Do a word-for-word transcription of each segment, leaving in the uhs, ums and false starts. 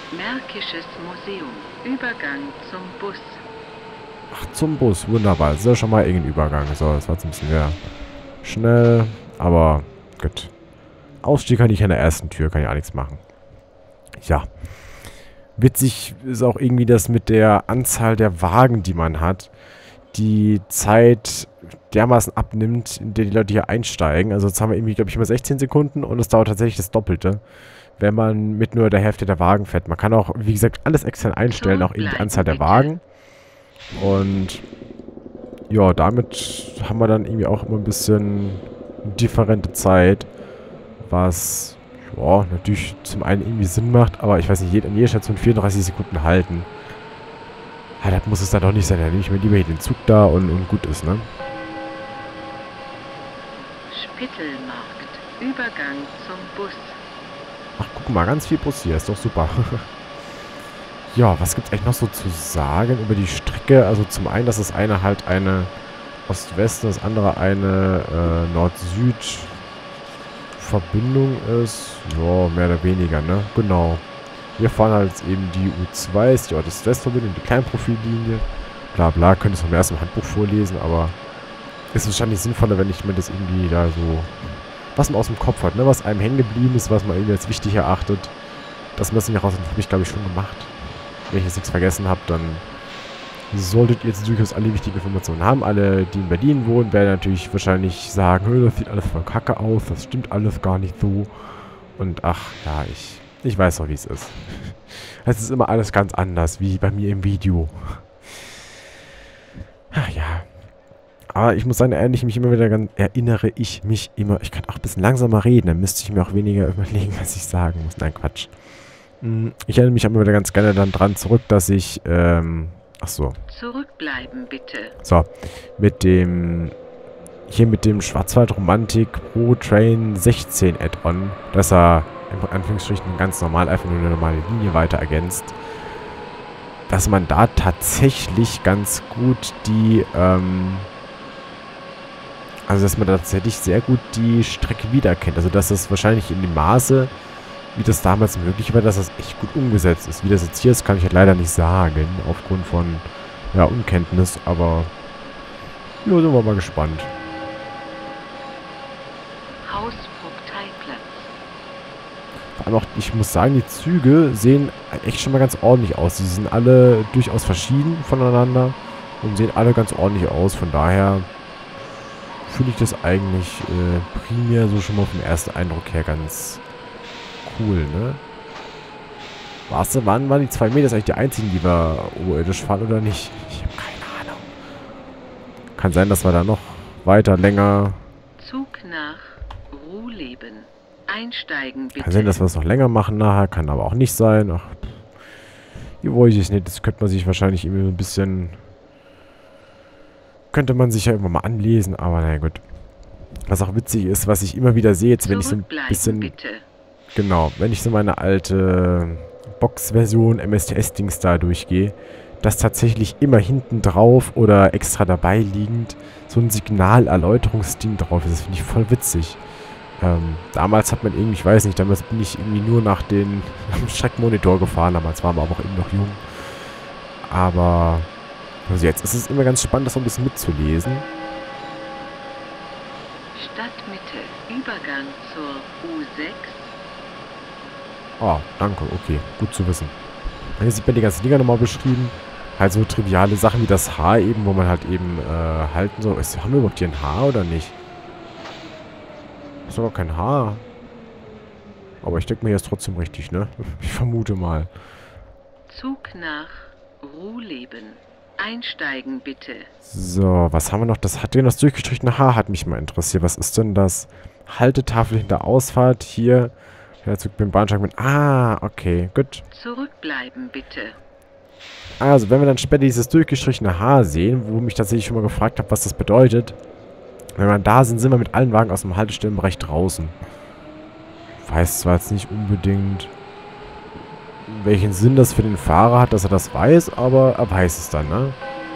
Märkisches Museum. Übergang zum Bus. Ach, zum Bus. Wunderbar. Das ist ja schon mal irgendein Übergang. So, das war jetzt ein bisschen mehr schnell. Aber gut. Ausstieg kann ich an der ersten Tür. Kann ich auch nichts machen. Ja. Witzig ist auch irgendwie das mit der Anzahl der Wagen, die man hat. Die Zeit dermaßen abnimmt, in der die Leute hier einsteigen. Also jetzt haben wir irgendwie, glaube ich, immer sechzehn Sekunden und es dauert tatsächlich das Doppelte, wenn man mit nur der Hälfte der Wagen fährt. Man kann auch, wie gesagt, alles extern einstellen, auch eben die Anzahl der Wagen. Und ja, damit haben wir dann irgendwie auch immer ein bisschen differente Zeit, was ja, natürlich zum einen irgendwie Sinn macht, aber ich weiß nicht, an jeder Station vierunddreißig Sekunden halten. Ja, das muss es dann doch nicht sein. Dann nehme ich mir lieber hier den Zug da und, und gut ist, ne? Spittelmarkt. Übergang zum Bus. Ach, guck mal, ganz viel Bus hier. Ist doch super. Ja, was gibt es eigentlich noch so zu sagen über die Strecke? Also zum einen, dass das eine halt eine Ost-West und das andere eine äh, Nord-Süd-Verbindung ist. Ja, mehr oder weniger, ne? Genau. Wir fahren halt eben die U zwei, ist die Ost-West-Verbindung, die Kleinprofillinie. Bla bla, könnte es vom ersten Handbuch vorlesen, aber ist wahrscheinlich sinnvoller, wenn ich mir das irgendwie da so, was man aus dem Kopf hat, ne? Was einem hängen geblieben ist, was man irgendwie als wichtig erachtet, dass man das nicht herausfindet, habe ich glaube ich schon gemacht. Wenn ich jetzt nichts vergessen habe, dann solltet ihr jetzt durchaus alle wichtigen Informationen haben. Alle, die in Berlin wohnen, werden natürlich wahrscheinlich sagen, das sieht alles voll kacke aus, das stimmt alles gar nicht so. Und ach, ja, ich... Ich weiß doch, wie es ist. Es ist immer alles ganz anders, wie bei mir im Video. Ach ja. Aber ich muss sagen, erinnere ich mich immer wieder ganz, erinnere ich mich immer, ich kann auch ein bisschen langsamer reden, dann müsste ich mir auch weniger überlegen, was ich sagen muss. Nein, Quatsch. Ich erinnere mich immer wieder ganz gerne dann dran zurück, dass ich, ähm, ach so. Zurückbleiben, bitte. So, mit dem, hier mit dem Schwarzwald-Romantik Pro Train sechzehn Add-on, dass er in Anführungsstrichen ganz normal einfach nur eine normale Linie weiter ergänzt, dass man da tatsächlich ganz gut die, ähm, also dass man da tatsächlich sehr gut die Strecke wiedererkennt. Also dass das wahrscheinlich in dem Maße, wie das damals möglich war, dass das echt gut umgesetzt ist. Wie das jetzt hier ist, kann ich halt leider nicht sagen, aufgrund von, ja, Unkenntnis, aber ja, sind wir mal gespannt. Vor allem auch, ich muss sagen, die Züge sehen echt schon mal ganz ordentlich aus. Sie sind alle durchaus verschieden voneinander und sehen alle ganz ordentlich aus. Von daher finde ich das eigentlich äh, primär so schon mal vom ersten Eindruck her ganz cool, ne? Warst du, wann waren die zwei Meter eigentlich die einzigen, die wir oberirdisch fahren oder nicht? Ich habe keine Ahnung. Kann sein, dass wir da noch weiter, länger... Zug nach Ruhleben. Einsteigen, bitte. Kann sein, dass wir es noch länger machen nachher. Kann aber auch nicht sein. Ach, hier wollte ich es nicht. Das könnte man sich wahrscheinlich irgendwie so ein bisschen... Könnte man sich ja immer mal anlesen. Aber naja, gut. Was auch witzig ist, was ich immer wieder sehe, jetzt wenn ich so ein bisschen... Bitte. Genau, wenn ich so meine alte Box-Version M S T S-Dings da durchgehe, dass tatsächlich immer hinten drauf oder extra dabei liegend so ein Signalerläuterungsding drauf ist. Das finde ich voll witzig. Ähm, damals hat man irgendwie, ich weiß nicht, damals bin ich irgendwie nur nach den Streckenmonitor gefahren. Damals waren wir aber auch eben noch jung. Aber also jetzt ist es immer ganz spannend, das so ein bisschen mitzulesen. Stadtmitte, Übergang zur U sechs. Oh, danke, okay, gut zu wissen. Hier sieht man die ganzen Dinger nochmal beschrieben. Halt so triviale Sachen wie das H eben, wo man halt eben äh, halten soll. Ist, haben wir überhaupt hier ein H oder nicht? Ist doch kein H. Aber ich denke mir, hier ist trotzdem richtig, ne? Ich vermute mal. Zug nach Ruhleben. Einsteigen, bitte. So, was haben wir noch? Das hat denn das durchgestrichene H hat mich mal interessiert. Was ist denn das? Haltetafel hinter Ausfahrt. Hier. Der Zug beim Bahnsteig mit... Ah, okay, gut. Zurückbleiben, bitte. Also, wenn wir dann später dieses durchgestrichene H sehen, wo mich tatsächlich schon mal gefragt habe, was das bedeutet. Wenn wir da sind, sind wir mit allen Wagen aus dem Haltestellenbereich draußen. Ich weiß zwar jetzt nicht unbedingt, welchen Sinn das für den Fahrer hat, dass er das weiß, aber er weiß es dann, ne?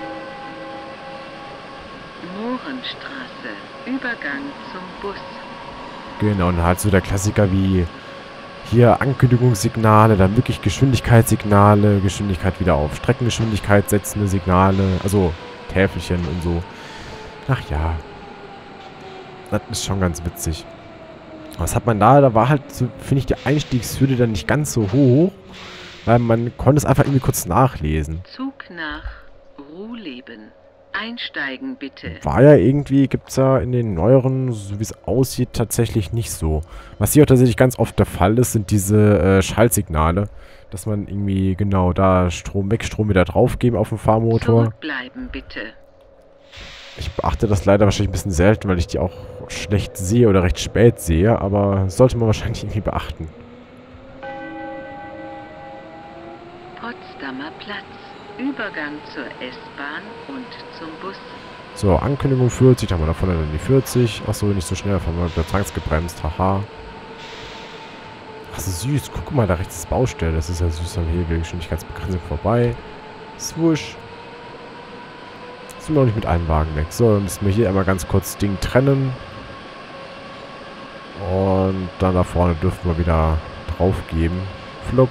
Mohrenstraße, Übergang zum Bus. Genau, und halt so der Klassiker wie hier Ankündigungssignale, dann wirklich Geschwindigkeitssignale, Geschwindigkeit wieder auf Streckengeschwindigkeit setzende Signale, also Täfelchen und so. Ach ja. Das ist schon ganz witzig. Was hat man da? Da war halt, so, finde ich, die Einstiegshürde dann nicht ganz so hoch, weil man konnte es einfach irgendwie kurz nachlesen. Zug nach Ruhleben. Einsteigen bitte. War ja irgendwie, gibt es ja in den neueren, so wie es aussieht, tatsächlich nicht so. Was hier auch tatsächlich ganz oft der Fall ist, sind diese äh, Schaltsignale. Dass man irgendwie, genau, da Strom weg, Strom wieder draufgeben auf dem Fahrmotor. Zurückbleiben bitte. Ich beachte das leider wahrscheinlich ein bisschen selten, weil ich die auch schlecht sehe oder recht spät sehe, aber sollte man wahrscheinlich irgendwie beachten. Potsdamer Platz. Übergang zur S-Bahn und zum Bus. So, Ankündigung vierzig, da haben wir da vorne dann die vierzig. Achso, nicht so schnell, da haben wir wieder zwangsgebremst, haha. Ach, so süß, guck mal, da rechts ist Baustelle, das ist ja süß am Hebel, Geschwindigkeitsbegrenzung vorbei. Swoosh. Sind wir noch nicht mit einem Wagen weg. So, dann müssen wir hier einmal ganz kurz das Ding trennen. Und dann da vorne dürfen wir wieder drauf geben. Flupp.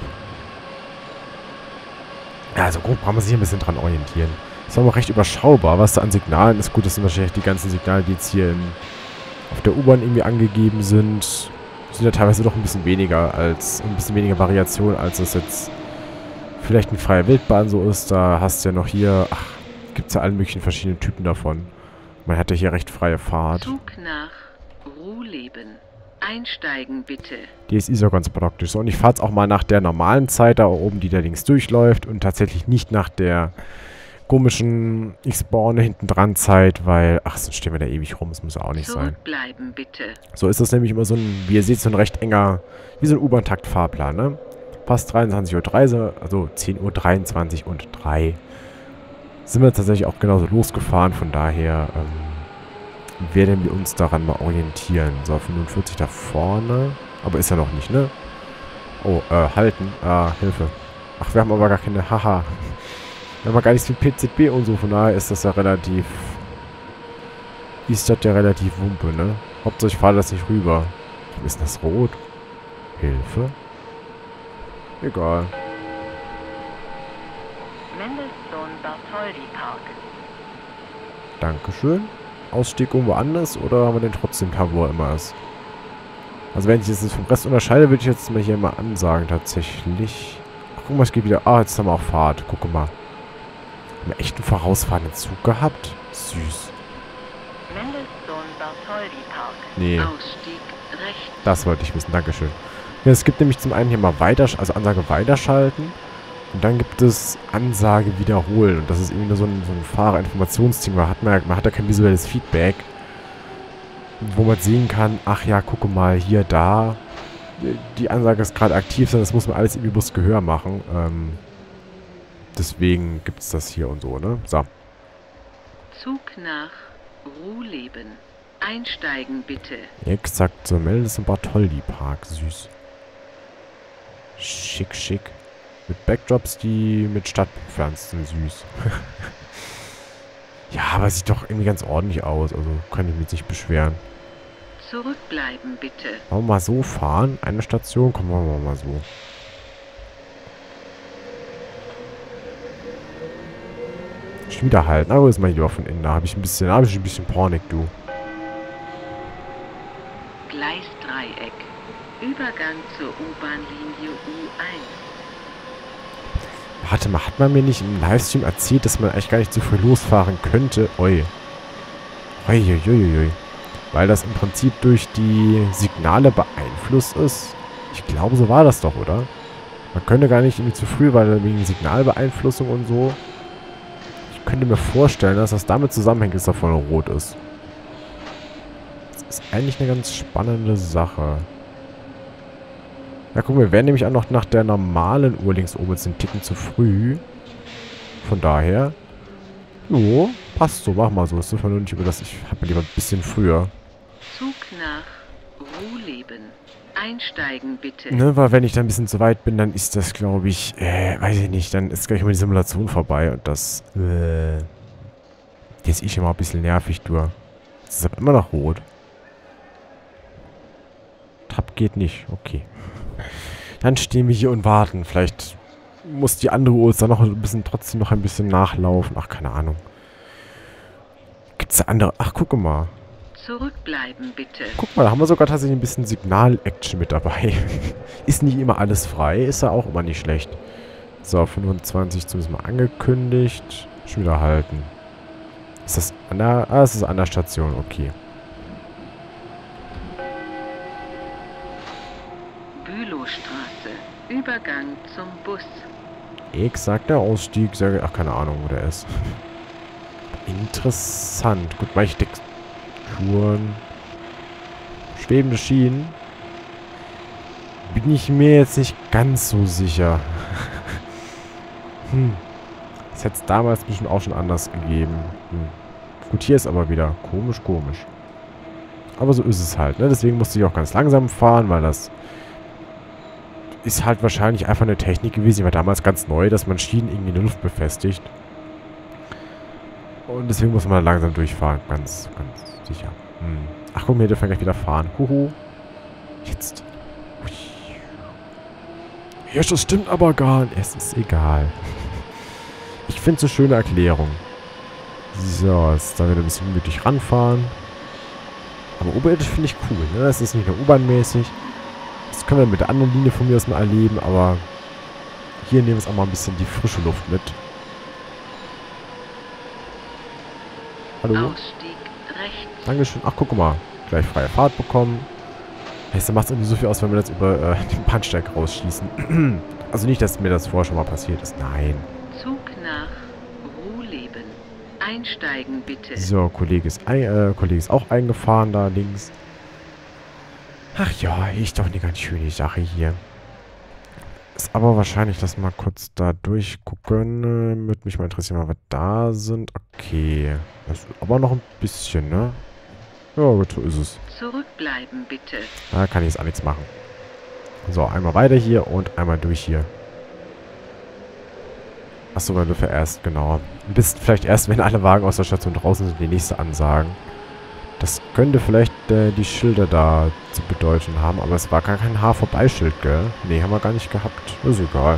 Ja, also grob kann man sich hier ein bisschen dran orientieren. Das war auch recht überschaubar, was da an Signalen ist. Gut, das sind wahrscheinlich die ganzen Signale, die jetzt hier in, auf der U-Bahn irgendwie angegeben sind. Sind ja teilweise doch ein bisschen weniger als, ein bisschen weniger Variation, als es jetzt vielleicht eine freie Wildbahn so ist. Da hast du ja noch hier, ach, gibt es ja alle möglichen verschiedenen Typen davon. Man hat ja hier recht freie Fahrt. Zug nach Ruhleben. Einsteigen bitte. Die ist so ganz praktisch. So, und ich fahre jetzt auch mal nach der normalen Zeit da oben, die da links durchläuft und tatsächlich nicht nach der komischen ich spawne hinten dran Zeit, weil, ach, sonst stehen wir da ewig rum, das muss ja auch nicht sein. Zurückbleiben bitte. So ist das nämlich immer so ein, wie ihr seht, so ein recht enger, wie so ein U-Bahn-Takt-Fahrplan, ne? Fast dreiundzwanzig Uhr drei, also zehn Uhr dreiundzwanzig und drei. Sind wir tatsächlich auch genauso losgefahren, von daher, ähm, werden wir uns daran mal orientieren. So, fünfundvierzig da vorne. Aber ist ja noch nicht, ne? Oh, äh, halten. Ah, Hilfe. Ach, wir haben aber gar keine... Haha. Wir haben ja gar nichts mit P Z B und so. Von daher ist das ja relativ... Ist das ja relativ wumpe, ne? Hauptsache ich fahre das nicht rüber. Ist das rot? Hilfe? Egal. Mendelssohn-Bartholdy-Park. Dankeschön. Ausstieg irgendwo anders oder haben wir den trotzdem da, wo er immer ist? Also wenn ich das jetzt vom Rest unterscheide, würde ich jetzt mal hier mal ansagen, tatsächlich. Ach, guck mal, es geht wieder. Ah, jetzt haben wir auch Fahrt. Guck mal. Haben wir echt einen vorausfahrenden Zug gehabt? Süß. Mendelssohn-Bartholdy-Park. Nee. Ausstieg rechts. Das wollte ich wissen. Dankeschön. Ja, es gibt nämlich zum einen hier mal weiter, also Ansage weiterschalten. Und dann gibt es Ansage wiederholen. Und das ist irgendwie nur so ein, so ein Fahrerinformationsding. Man hat, man, man hat ja kein visuelles Feedback, wo man sehen kann, ach ja, gucke mal, hier, da. Die Ansage ist gerade aktiv, sondern das muss man alles irgendwie bloß Gehör machen. Ähm, deswegen gibt es das hier und so, ne? So. Zug nach Ruhleben. Einsteigen bitte. Exakt, so Mendelssohn Bartholdy-Park. Süß. Schick, schick. Mit Backdrops, die mit Stadtpflanzen süß. Ja, aber sieht doch irgendwie ganz ordentlich aus. Also kann ich mich nicht beschweren. Zurückbleiben bitte. Wollen wir mal so fahren? Eine Station? Kommen wir mal so. Schon wieder halten. Aber ist mal hier von innen. Da habe ich ein bisschen, da habe ich ein bisschen Pornik, du. Gleisdreieck. Übergang zur U-Bahn-Linie U eins. Warte mal, hat man mir nicht im Livestream erzählt, dass man eigentlich gar nicht so früh losfahren könnte? Oi. Oi, oi, oi, oi. Weil das im Prinzip durch die Signale beeinflusst ist. Ich glaube, so war das doch, oder? Man könnte gar nicht irgendwie zu früh, weil wegen Signalbeeinflussung und so. Ich könnte mir vorstellen, dass das damit zusammenhängt, dass da vorne rot ist. Das ist eigentlich eine ganz spannende Sache. Ja, guck mal, wir wären nämlich auch noch nach der normalen Uhr links oben jetzt einen Ticken zu früh. Von daher. Jo, passt so, mach mal so. Es ist nur nicht über das. Ich habe lieber ein bisschen früher. Zug nach Ruhleben. Einsteigen bitte. Ne, weil wenn ich da ein bisschen zu weit bin, dann ist das, glaube ich, äh, weiß ich nicht, dann ist gleich mal die Simulation vorbei und das, äh, jetzt ist ich immer ein bisschen nervig, du. Es ist aber immer noch rot. Tab geht nicht, okay. Dann stehen wir hier und warten. Vielleicht muss die andere Uhr dann noch ein bisschen, trotzdem noch ein bisschen nachlaufen. Ach, keine Ahnung. Gibt's da andere? Ach, guck mal. Zurückbleiben, bitte. Guck mal, da haben wir sogar tatsächlich ein bisschen Signal-Action mit dabei. Ist nicht immer alles frei, ist ja auch immer nicht schlecht. So, fünfundzwanzig zumindest mal angekündigt. Schon wieder halten. Ist das an der... Ah, es ist an der Station, okay. Bülowstraße. Übergang zum Bus. Exakt, der Ausstieg. Sehr, ach, keine Ahnung, wo der ist. Interessant. Gut, Weichtexturen. Schwebende Schienen. Bin ich mir jetzt nicht ganz so sicher. hm. Das hätte es damals bestimmt auch schon anders gegeben. Hm. Gut, hier ist aber wieder komisch, komisch. Aber so ist es halt, ne? Deswegen musste ich auch ganz langsam fahren, weil das ist halt wahrscheinlich einfach eine Technik gewesen. Die war damals ganz neu, dass man Schienen irgendwie in der Luft befestigt. Und deswegen muss man langsam durchfahren. Ganz, ganz sicher. Hm. Ach guck, wir dürfen gleich wieder fahren. Huhu. Jetzt. Ja, das stimmt aber gar nicht. Es ist egal. Ich finde es eine schöne Erklärung. So, jetzt da wieder ein bisschen gemütlich ranfahren. Aber oberirdisch finde ich cool, ne? Das ist nicht nur U-Bahn-mäßig. Das können wir mit der anderen Linie von mir aus mal erleben, aber hier nehmen wir es auch mal ein bisschen die frische Luft mit. Hallo? Ausstieg rechts. Dankeschön. Ach, guck mal. Gleich freie Fahrt bekommen. Heißt, da macht es irgendwie so viel aus, wenn wir jetzt über äh, den Bahnsteig rausschießen. Also nicht, dass mir das vorher schon mal passiert ist. Nein. Zug nach Ruhleben. Einsteigen, bitte. So, Kollege ist, ein, äh, Kollege ist auch eingefahren da links. Ach ja, ist doch eine ganz schöne Sache hier. Ist aber wahrscheinlich, dass wir mal kurz da durchgucken. Äh, würde mich mal interessieren, ob wir da sind. Okay. Das ist aber noch ein bisschen, ne? Ja, gut, so ist es. Zurückbleiben, bitte. Da kann ich jetzt auch nichts machen. So, einmal weiter hier und einmal durch hier. Achso, wir dürfen erst, genau. Bis vielleicht erst, wenn alle Wagen aus der Station draußen sind, die nächste ansagen. Das könnte vielleicht äh, die Schilder da zu bedeuten haben, aber es war gar kein H-Vorbeischild, gell? Nee, haben wir gar nicht gehabt. Ist egal.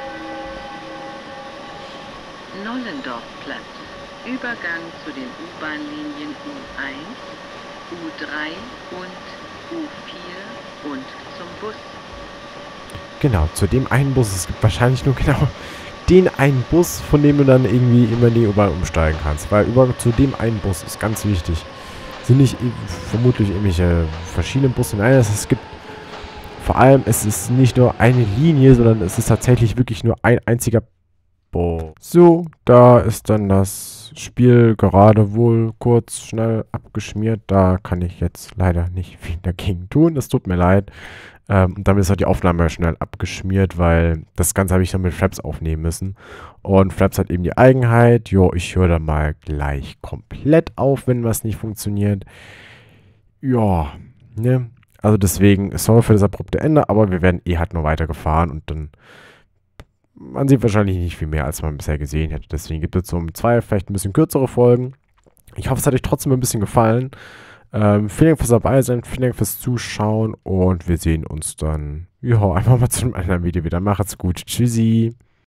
Nollendorfplatz. Übergang zu den U-Bahn-Linien U eins, U drei und U vier und zum Bus. Genau, zu dem einen Bus. Es gibt wahrscheinlich nur genau den einen Bus, von dem du dann irgendwie immer in die U-Bahn umsteigen kannst. Weil über zu dem einen Bus ist ganz wichtig. Sind nicht vermutlich irgendwelche verschiedenen Busse. Nein, es gibt vor allem, es ist nicht nur eine Linie, sondern es ist tatsächlich wirklich nur ein einziger Bus. So, da ist dann das Spiel gerade wohl kurz, schnell abgeschmiert. Da kann ich jetzt leider nicht viel dagegen tun. Das tut mir leid. Ähm, und damit ist halt die Aufnahme schnell abgeschmiert, weil das Ganze habe ich dann mit Fraps aufnehmen müssen. Und Fraps hat eben die Eigenheit, jo, ich höre da mal gleich komplett auf, wenn was nicht funktioniert. Ja, ne? Also deswegen, sorry für das abrupte Ende, aber wir werden eh halt nur weitergefahren und dann, man sieht wahrscheinlich nicht viel mehr, als man bisher gesehen hätte. Deswegen gibt es um zwei vielleicht ein bisschen kürzere Folgen. Ich hoffe, es hat euch trotzdem ein bisschen gefallen. Ähm, vielen Dank fürs dabei sein, vielen Dank fürs Zuschauen und wir sehen uns dann, ja, einfach mal zu einem anderen Video wieder. Macht's gut, tschüssi.